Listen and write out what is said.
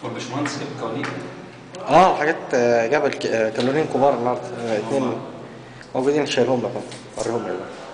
هو الباشمهندس جاب قوانين؟ حاجات، جبل كالونين كبار النهارده، والله. اتنين موجودين، شايلهم لك اهو، اوريهم لك.